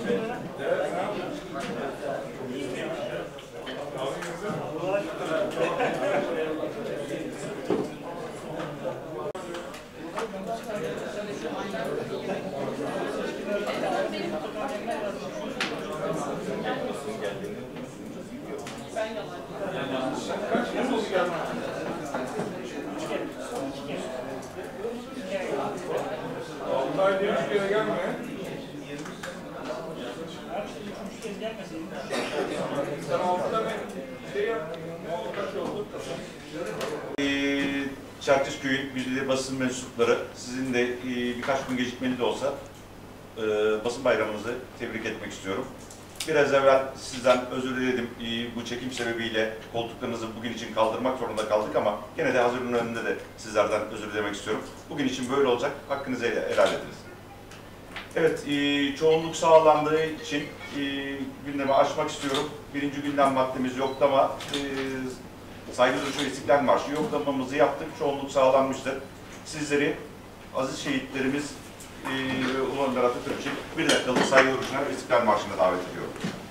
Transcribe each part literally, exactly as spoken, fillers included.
Altı ayda üç kere gelme. Sen altı tane şey yaptın. Ne oldu? Kaç oldu? Çerkezköy'ün müjdeli basın mensupları, sizin de e, birkaç gün gecikmeli de olsa e, basın bayramınızı tebrik etmek istiyorum. Biraz evvel sizden özür diledim. E, bu çekim sebebiyle koltuklarınızı bugün için kaldırmak zorunda kaldık ama gene de hazırlığın önünde de sizlerden özür dilemek istiyorum. Bugün için böyle olacak. Hakkınızı helal ediniz. Evet, e, çoğunluk sağlandığı için e, gündemi açmak istiyorum. Birinci gündem maddemiz yoklama. E, Saygı duruşu ve İstiklal Marşı yoklamamızı yaptık. Çoğunluk sağlanmıştır. Sizleri aziz şehitlerimiz e, Ulu Önder Atatürk için bir dakikalık saygı duruşuna ve İstiklal Marşı'na davet ediyorum.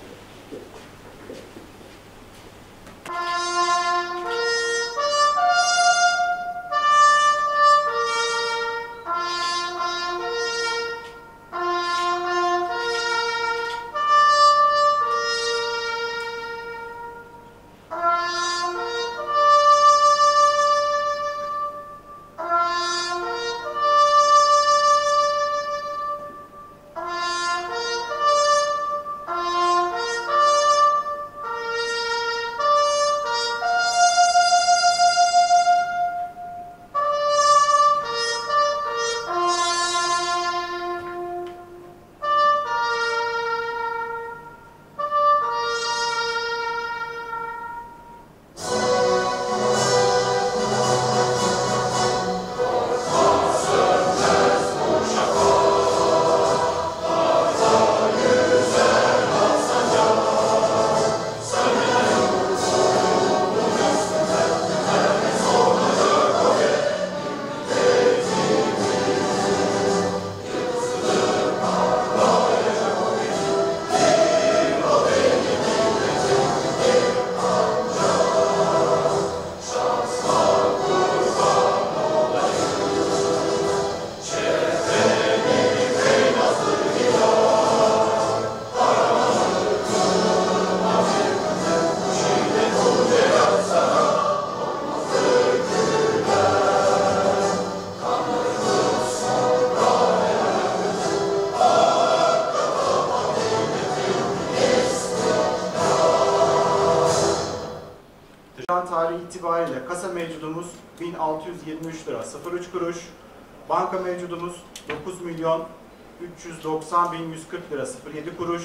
Tarihi itibariyle kasa mevcudumuz bin altı yüz yirmi üç lira sıfır üç kuruş, banka mevcudumuz dokuz milyon üç yüz doksan bin yüz kırk lira sıfır yedi kuruş,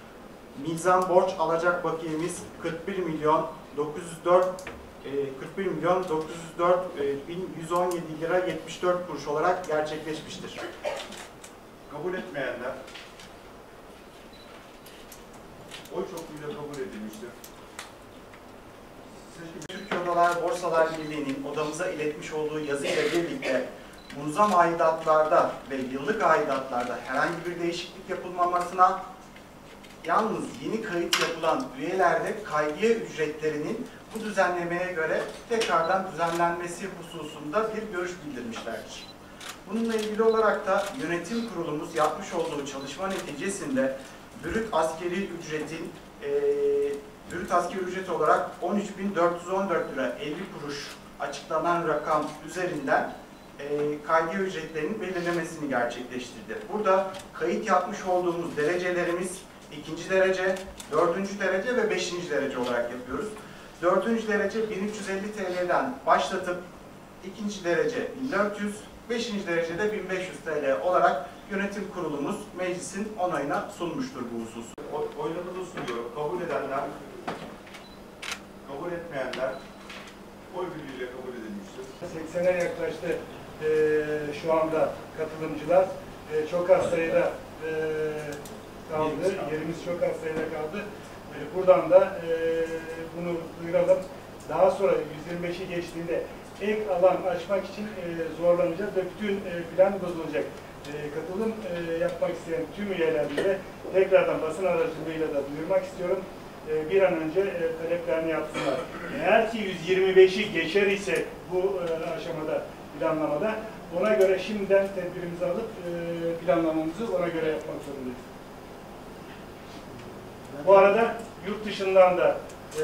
mizan borç alacak bakiyemiz kırk bir milyon dokuz yüz dört kırk bir milyon dokuz yüz dört bin yüz on yedi lira yetmiş dört kuruş olarak gerçekleşmiştir. Kabul etmeyenler oy çokluğuyla kabul edilmiştir. Türkiye Odalar Borsalar Birliği'nin odamıza iletmiş olduğu yazıyla birlikte munzam aidatlarda ve yıllık aidatlarda herhangi bir değişiklik yapılmamasına, yalnız yeni kayıt yapılan üyelerde kaydiye ücretlerinin bu düzenlemeye göre tekrardan düzenlenmesi hususunda bir görüş bildirmişlerdir. Bununla ilgili olarak da yönetim kurulumuz yapmış olduğu çalışma neticesinde brüt askeri ücretin e, brüt askeri ücret olarak on üç bin dört yüz on dört lira elli kuruş açıklanan rakam üzerinden e, kaydiye ücretlerinin belirlemesini gerçekleştirdi. Burada kayıt yapmış olduğumuz derecelerimiz ikinci derece, dördüncü derece ve beşinci derece olarak yapıyoruz. Dördüncü derece bin üç yüz elli T L'den başlatıp ikinci derece bin dört yüz, beşinci derecede bin beş yüz T L olarak yönetim kurulumuz meclisin onayına sunmuştur bu hususu. Oylarınızı sunuyorum. Kabul edenler, kabul etmeyenler oy birliğiyle kabul edilmiştir. seksene yaklaştı e, şu anda katılımcılar. E, çok az sayıda e, kaldı. Yerimiz çok az sayıda kaldı. E, buradan da e, bunu duyuralım. Daha sonra yüz yirmi beşi geçtiğinde ek alan açmak için e, zorlanacağız ve bütün e, plan bozulacak. E, katılım e, yapmak isteyen tüm üyelerimize tekrardan basın aracılığıyla da duyurmak istiyorum. E, bir an önce e, taleplerini yapsınlar. Eğer ki yüz yirmi beşi geçer ise bu e, aşamada, planlamada, ona göre şimdiden tedbirimizi alıp e, planlamamızı ona göre yapmak zorundayız. Bu arada yurt dışından da e,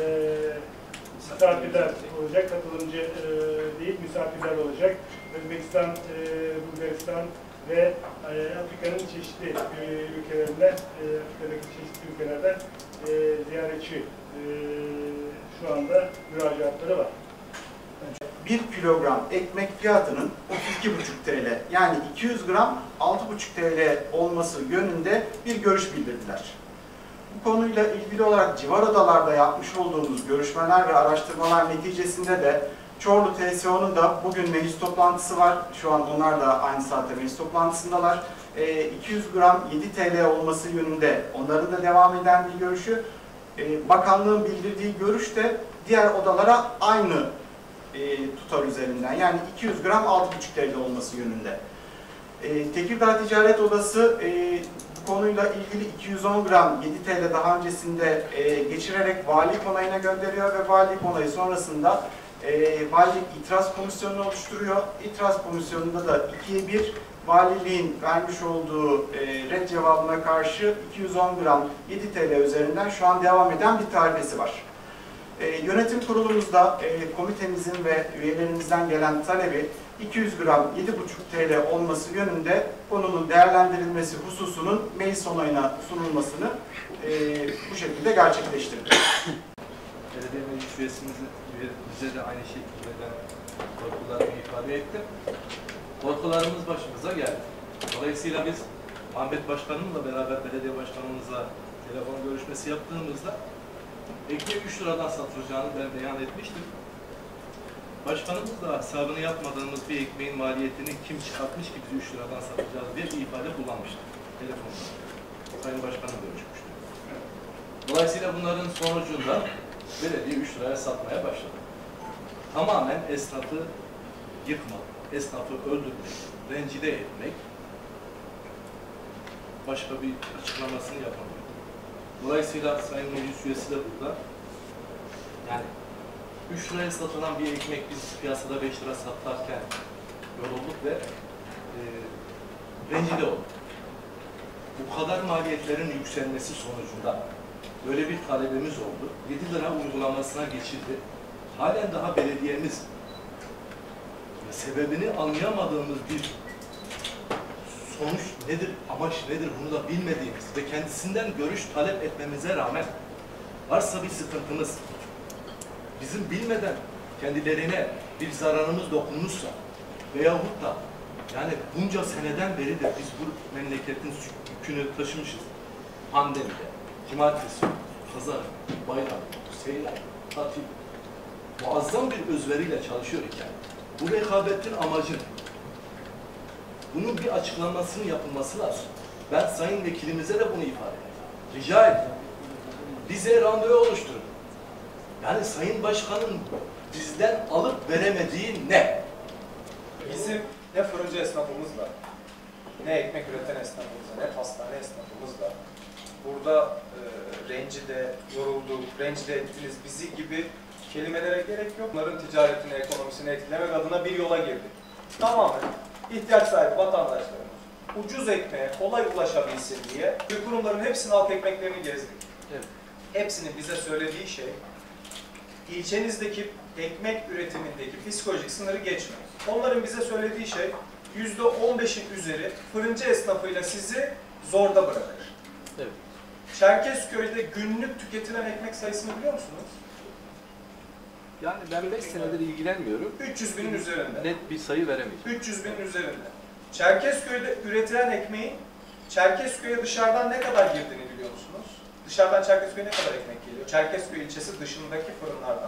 misafirler olacak, katılımcı e, değil misafirler olacak. Özbekistan, e, Bulgaristan ve e, Afrika'nın çeşitli e, ülkelerinden, e, Afrika'daki çeşitli ülkelerden e, ziyaretçi e, şu anda müracaatları var. bir kilogram ekmek fiyatının otuz iki buçuk TL yani iki yüz gram altı buçuk TL olması yönünde bir görüş bildirdiler. Bu konuyla ilgili olarak civar odalarda yapmış olduğumuz görüşmeler ve araştırmalar neticesinde de Çorlu T S O'nun da bugün meclis toplantısı var. Şu an onlar da aynı saatte meclis toplantısındalar. E, iki yüz gram yedi TL olması yönünde onların da devam eden bir görüşü. E, bakanlığın bildirdiği görüş de diğer odalara aynı e, tutar üzerinden. Yani iki yüz gram altı buçuk TL olması yönünde. E, Tekirdağ Ticaret Odası e, bu konuyla ilgili iki yüz on gram yedi TL daha öncesinde e, geçirerek valilik onayına gönderiyor ve valilik onayı sonrasında e, valilik itiraz komisyonunu oluşturuyor. İtiraz komisyonunda da ikiye bir valiliğin vermiş olduğu e, red cevabına karşı iki yüz on gram yedi TL üzerinden şu an devam eden bir tarifesi var. E, yönetim kurulumuzda e, komitemizin ve üyelerimizden gelen talebi iki yüz gram yedi buçuk TL olması yönünde konunun değerlendirilmesi hususunun meclis onayına sunulmasını e, bu şekilde gerçekleştirdik. Belediye meclis üyesimizin bize de aynı şekilde ben korkularımı ifade ettim. Korkularımız başımıza geldi. Dolayısıyla biz Muhammed Başkanımla beraber belediye başkanımızla telefon görüşmesi yaptığımızda ekmek üç liradan satılacağını ben beyan etmiştim. Başkanımız da hesabını yapmadığımız bir ekmeğin maliyetini kim çıkartmış ki biz üç liradan satacağız diye bir ifade kullanmıştı telefonda. Sayın Başkanım görüşmüştü. Dolayısıyla bunların sonucunda belediye üç liraya satmaya başladı. Tamamen esnafı yıkmak, esnafı öldürmek, rencide etmek, başka bir açıklamasını yapamıyor. Dolayısıyla Sayın Meclis Üyesi de burada. Yani üç liraya satılan bir ekmek biz piyasada beş lira satarken yorulduk ve e, rencide olduk. Bu kadar maliyetlerin yükselmesi sonucunda böyle bir talebimiz oldu. yedi lira uygulamasına geçildi. Halen daha belediyemiz sebebini anlayamadığımız bir sonuç nedir, amaç nedir bunu da bilmediğimiz ve kendisinden görüş talep etmemize rağmen varsa bir sıkıntımız, bizim bilmeden kendilerine bir zararımız dokunmuşsa veyahut da yani bunca seneden beridir biz bu memleketin yükünü taşımışız. Pandemide, cumartesi, pazar, bayram, seyran, tatil muazzam bir özveriyle çalışıyor iken bu rekabetin amacı bunun bir açıklamasının yapılması lazım. Ben Sayın Vekilimize de bunu ifade ediyorum. Rica ediyorum. Bize randevu oluşturun. Yani Sayın Başkan'ın bizden alıp veremediği ne? Bizim ne fırıncı esnafımızla, ne ekmek üreten esnafımızla, ne pastane esnafımızla burada e, rencide, yorulduk, rencide ettiniz bizi gibi kelimelere gerek yok. Bunların ticaretini, ekonomisini etkilemek adına bir yola girdik. Tamamen ihtiyaç sahibi vatandaşlarımız ucuz ekmeğe kolay ulaşabilsin diye kurumların hepsinin halk ekmeklerini gezdik. Evet. Hepsinin bize söylediği şey ilçenizdeki ekmek üretimindeki psikolojik sınırı geçmiyor. Onların bize söylediği şey yüzde on beşin üzeri fırıncı esnafıyla sizi zorda bırakır. Evet. Çerkezköy'de günlük tüketilen ekmek sayısını biliyor musunuz? Yani ben beş senedir ilgilenmiyorum. üç yüz binin üzerinde. Net bir sayı veremeyeceğim. üç yüz binin üzerinde. Çerkezköy'de üretilen ekmeğin Çerkezköy'e dışarıdan ne kadar girdiğini biliyor musunuz? Dışarıdan Çerkezköy'e ne kadar ekmek geliyor? Çerkezköy ilçesi dışındaki fırınlardan.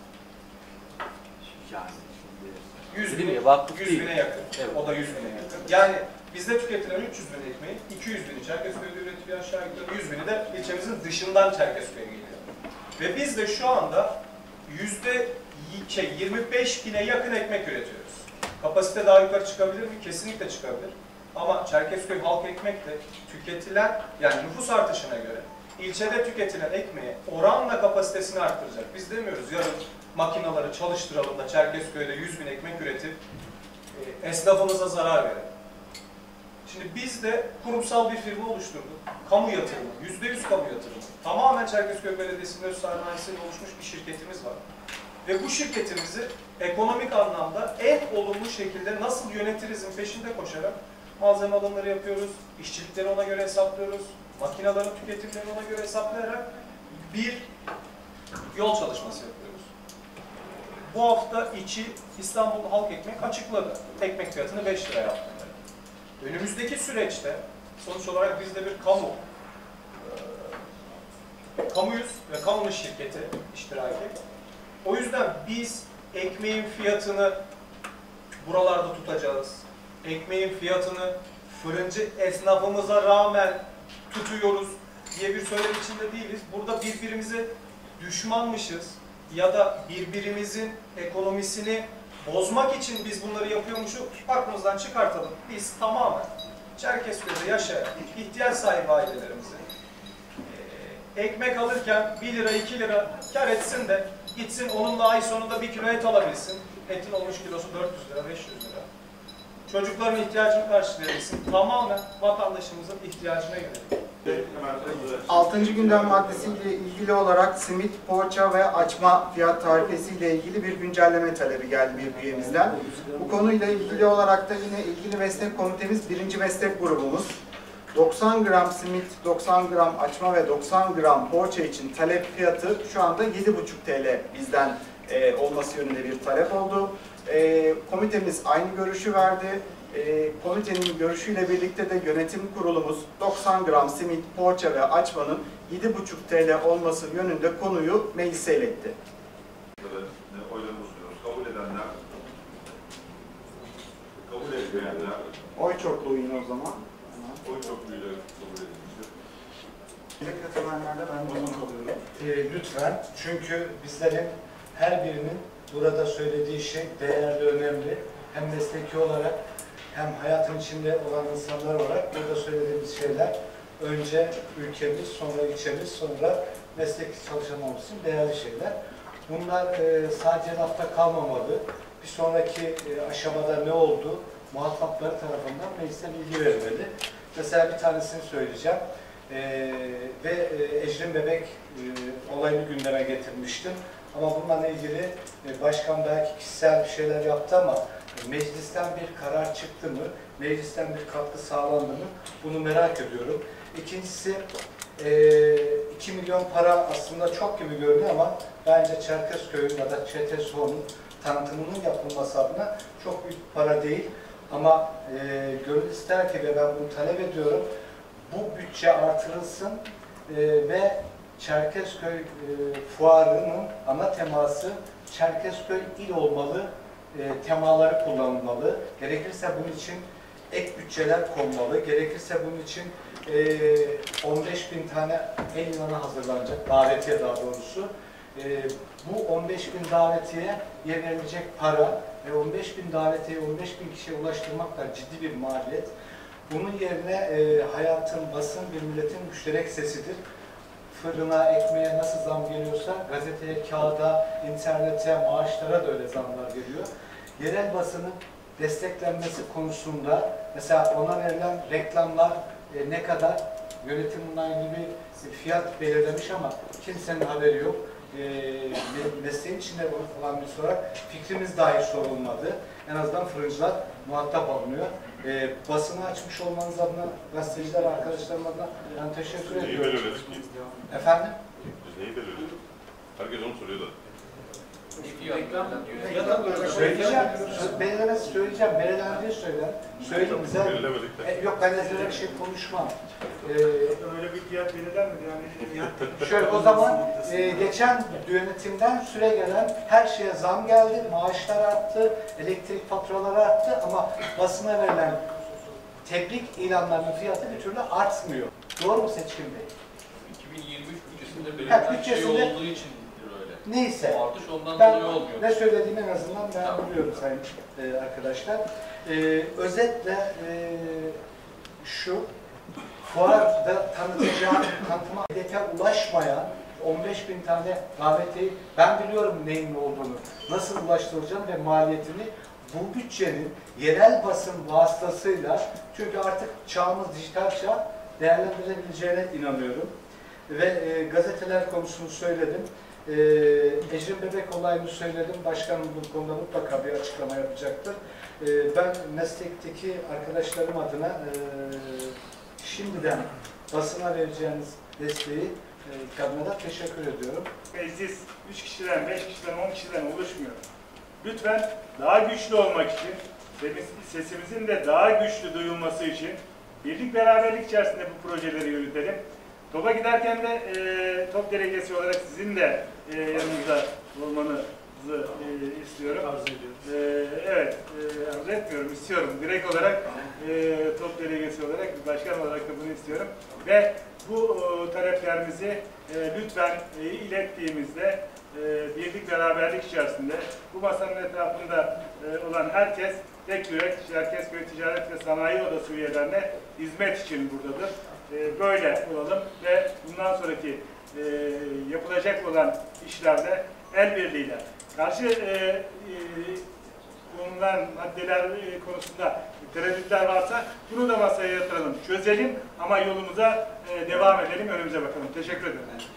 Yani yüz Değil mi? bin, Vakıf yüz değil. bine yakın. Evet. O da yüz bine yakın. Yani bizde tüketilen üç yüz bin ekmeğin iki yüz bini Çerkezköy'de üretiliyor, aşağı yukarı yüz bini de ilçemizin dışından Çerkezköy'e geliyor. Ve biz de şu anda yüzde yirmi beş bine yakın ekmek üretiyoruz. Kapasite daha yukarı çıkabilir mi? Kesinlikle çıkabilir. Ama Çerkezköy halk ekmek de tüketilen, yani nüfus artışına göre ilçede tüketilen ekmeği oranla kapasitesini arttıracak. Biz demiyoruz yarın makinaları çalıştıralım da Çerkezköy'de yüz bin ekmek üretip e, esnafımıza zarar verelim. Şimdi biz de kurumsal bir firma oluşturduk. Kamu yatırımı, yüzde yüz kamu yatırımı. Tamamen Çerkezköy Belediyesi'nin öz sermayesiyle oluşmuş bir şirketimiz var. Ve bu şirketimizi ekonomik anlamda en olumlu şekilde nasıl yönetirizin peşinde koşarak malzeme alımları yapıyoruz, işçilikleri ona göre hesaplıyoruz, makinaların tüketimlerini ona göre hesaplayarak bir yol çalışması yapıyoruz. Bu hafta içi İstanbul Halk Ekmek açıkladı. Ekmek fiyatını beş liraya yaptı. Önümüzdeki süreçte sonuç olarak biz de bir kamu e, kamuyuz ve kamunun şirketi iştiraki. O yüzden biz ekmeğin fiyatını buralarda tutacağız. Ekmeğin fiyatını fırıncı esnafımıza rağmen tutuyoruz diye bir söylem içinde değiliz. Burada birbirimize düşmanmışız ya da birbirimizin ekonomisini bozmak için biz bunları yapıyormuşuz, aklımızdan çıkartalım. Biz tamamen Çerkezköy'de yaşayan ihtiyaç sahibi ailelerimizi e, ekmek alırken bir lira iki lira kar etsin de gitsin onunla ay sonunda bir kilo et alabilsin. Etin olmuş kilosu dört yüz lira, beş yüz lira. Çocukların ihtiyacını karşılayabilsin. Tamamen vatandaşımızın ihtiyacına yönelik. Altıncı gündem maddesiyle ilgili olarak simit, poğaça ve açma fiyat tarifesiyle ilgili bir güncelleme talebi geldi bir üyemizden. Bu konuyla ilgili olarak da yine ilgili meslek komitemiz birinci meslek grubumuz doksan gram simit, doksan gram açma ve doksan gram poğaça için talep fiyatı şu anda yedi buçuk TL bizden e, olması yönünde bir talep oldu. E, komitemiz aynı görüşü verdi. E, komitenin görüşüyle birlikte de yönetim kurulumuz doksan gram simit, poğaça ve açmanın yedi buçuk TL olması yönünde konuyu meclise iletti. Oylarımızı sunuyoruz. Kabul edenler, kabul etmeyenler, Oy çokluğu yine o zaman. oy çokluğuyla kabul edilmiştir. Milletvekillerde ben de onu alıyorum. E, lütfen, çünkü bizlerin her birinin burada söylediği şey değerli, önemli. Hem mesleki olarak hem hayatın içinde olan insanlar olarak burada söylediğimiz şeyler önce ülkemiz, sonra ilçemiz, sonra mesleki çalışanlarımız için değerli şeyler. Bunlar e, sadece lafta kalmamalı. Bir sonraki e, aşamada ne oldu? Muhatapları tarafından meclise bilgi verilmeli. Mesela bir tanesini söyleyeceğim. Ee, ve e, Ecrin Bebek e, olayını gündeme getirmiştim. Ama bununla ilgili e, başkan belki kişisel bir şeyler yaptı ama e, meclisten bir karar çıktı mı, meclisten bir katkı sağlandı mı bunu merak ediyorum. İkincisi e, iki milyon para aslında çok gibi görünüyor ama bence Çerkezköy'ün ya da Ç T S O'nun tanıtımının yapılması adına çok büyük para değil. Ama e, gönül ister ki ve ben bunu talep ediyorum, bu bütçe artırılsın e, ve Çerkezköy e, fuarının ana teması Çerkezköy il olmalı, e, temaları kullanılmalı. Gerekirse bunun için ek bütçeler konmalı. Gerekirse bunun için e, on beş bin tane el ilanı hazırlanacak, davetiye daha doğrusu. E, bu on beş bin davetiye yer verilecek para ve on beş bin davetiye on beş bin kişiye ulaştırmak da ciddi bir maliyet. Bunun yerine e, hayatın, basın bir milletin müşterek sesidir. Fırına, ekmeğe nasıl zam geliyorsa gazeteye, kağıda, internete, maaşlara da öyle zamlar geliyor. Yerel basının desteklenmesi konusunda mesela ona verilen reklamlar e, ne kadar yönetim bununla ilgili bir fiyat belirlemiş ama kimsenin haberi yok. E, mesleğin içinde olan bir sorarak fikrimiz dahi sorulmadı. En azından fırıncılar muhatap alınıyor. E, basını açmış olmanız adına, gazeteciler arkadaşlarım adına ben teşekkür Neyi ediyorum. belirledik ki? Efendim? Biz neyi belirledik? Herkes onu soruyor da. Ya da böyle Söyleyeceğim. Belirlemesi söyleyeceğim. Belirlendiği söyler. Söyleyeyim bize. Belirlemedik de. E, yok ben ezbere bir şey konuşmam. E, Öyle bir fiyat belirlenmedi yani. Şöyle o zaman e, geçen yönetimden süre gelen her şeye zam geldi, maaşlar arttı, elektrik faturaları arttı ama basına verilen tebrik ilanlarının fiyatı bir türlü artmıyor. Doğru mu Seçkin Bey? iki bin yirmi üç bütçesinde Ha, belirlenen şey bütçesinde- olduğu için öyle. neyse. O artış ondan Ben dolayı olmuyor. ne söylediğimi en azından ben Tamam. biliyorum sayın e, arkadaşlar. E, özetle e, şu, fuarda tanıtacağım, tanıtıma hedefe ulaşmayan on beş bin tane davetiyi ben biliyorum neyin ne olduğunu, nasıl ulaştıracağım ve maliyetini bu bütçenin yerel basın vasıtasıyla, çünkü artık çağımız dijital çağ, değerlendirebileceğine inanıyorum. Ve e, gazeteler konusunu söyledim. E, Ecrin Bebek olayını söyledim. Başkanım bu konuda mutlaka bir açıklama yapacaktır. E, ben meslekteki arkadaşlarım adına e, şimdiden basına vereceğiniz desteği e, kadına da teşekkür ediyorum. Meclis üç kişiden, beş kişiden, on kişiden oluşmuyor. Lütfen daha güçlü olmak için ve sesimizin de daha güçlü duyulması için birlik beraberlik içerisinde bu projeleri yürütelim. TOB'a giderken de e, TOB delegesi olarak sizin de e, yanımızda olmanızı e, istiyorum. Arz ediyorum. E, evet, e, arz etmiyorum, istiyorum. Direkt olarak e, TOB delegesi olarak, başkan olarak da bunu istiyorum. Ve bu e, taleplerimizi e, lütfen e, ilettiğimizde e, birlik beraberlik içerisinde bu masanın etrafında e, olan herkes tek yürek, Çerkezköy Ticaret ve Sanayi Odası üyelerine hizmet için buradadır. E, böyle olalım ve bundan sonraki e, yapılacak olan işlerde el birliğiyle karşı e, e, konulan maddeler e, konusunda tereddütler varsa bunu da masaya yatıralım, çözelim ama yolumuza e, devam edelim, önümüze bakalım. Teşekkür ederim.